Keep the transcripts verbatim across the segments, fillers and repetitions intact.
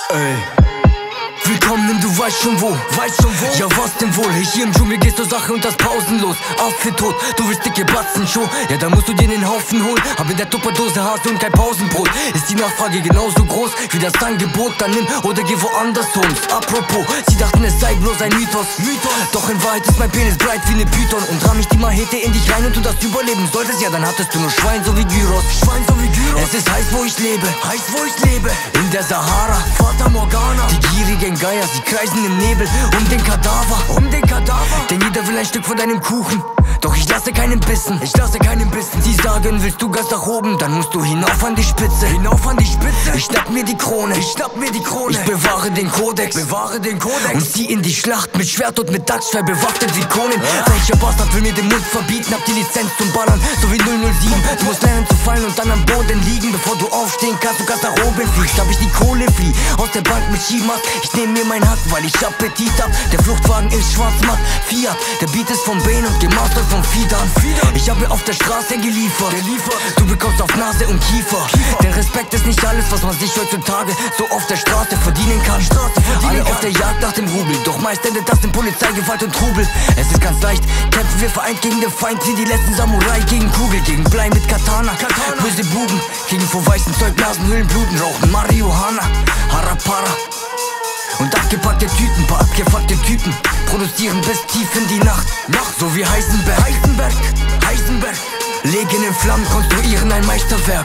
Ey. Willkommen, du weißt schon wo, weißt schon wo? Ja, was denn wohl? Hier im Dschungel gehst du Sache und das pausenlos. Affe tot, du willst dicke Batzen schon. Ja, da musst du dir den Haufen holen. Hab in der Tupperdose Hase und kein Pausenbrot. Ist die Nachfrage genauso groß wie das Angebot? Dann nimm oder geh woanders Homes. Apropos, sie dachten es sei bloß ein Mythos. Mythos. Doch in Wahrheit ist mein Penis breit wie ne Python. Und ramm ich die Machete in dich rein und du das überleben solltest, ja, dann hattest du nur Schwein so wie Gyros. Schwein so wie Gyros. Es ist heiß, wo ich lebe, heiß, wo ich lebe. In der Sahara, Fata Morgana. Die gierigen Geier, sie kreisen im Nebel um den Kadaver, um den Kadaver. Denn jeder will ein Stück von deinem Kuchen. Doch ich lasse keinen Bissen, ich lasse keinen Bissen. Sie sagen, willst du ganz nach oben, dann musst du hinauf an die Spitze, hinauf an die Spitze. Ich schnapp mir die Krone, ich schnapp mir die Krone. Ich bewahre den Kodex, bewahre den Kodex. Und zieh in die Schlacht mit Schwert und mit Dachsschwert bewaffnet wie Conan. Ja. Welcher Bastard will mir den Mund verbieten? Hab die Lizenz zum Ballern, so wie null null sieben. Du musst lernen zu fallen und dann am Boden liegen, bevor du aufstehen kannst. Du kannst nach oben fliegst, hab ich die Kohle flieh aus der Bank mit Skimask. Ich nehm mir mein Hack, weil ich Appetit hab. Der Fluchtwagen ist schwarz-matt, Fiat. Der Beat ist von Bane und gemastert von Fidan. Ich hab mir auf der Straße geliefert. Du bekommst auf Nase und Kiefer. Denn Respekt ist nicht alles, was man sich heutzutage so auf der Straße verdienen kann. Alle auf der Jagd nach dem Rubel, doch meist endet das in Polizeigewalt und Trubel. Es ist ganz leicht, kämpfen wir vereint gegen den Feind wie die letzten Samurai gegen Kugel, gegen Blei mit Katana. Böse Buben, gegen vor weißen Zeug, Nasenhöhlen, Bluten, rauchen Marihuana, Harapara. Und abgepackte Tüten, paar abgefuckte Typen produzieren bis tief in die Nacht. Nacht, so wie Heisenberg, Heisenberg, Heisenberg. Legen in Flammen, konstruieren ein Meisterwerk.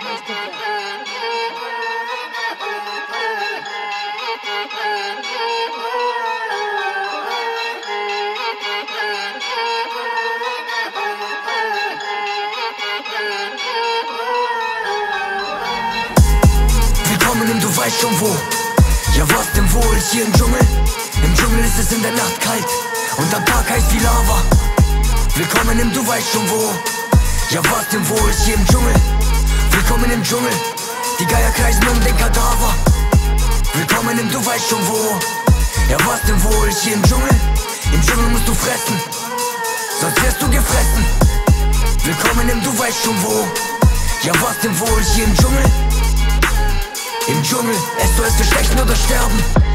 Willkommen im Du weißt schon wo. Ja, was denn wohl hier im Dschungel? Im Dschungel ist es in der Nacht kalt und der Tag heiß wie Lava. Willkommen im Du weißt schon wo. Ja, was denn wohl hier im Dschungel? Willkommen im Dschungel. Die Geier kreisen um den Kadaver. Willkommen im Du weißt schon wo. Ja, was denn wohl hier im Dschungel? Im Dschungel musst du fressen, sonst wirst du gefressen. Willkommen im Du weißt schon wo. Ja, was denn wohl hier im Dschungel? Im Dschungel, es soll es Geschlechten oder sterben.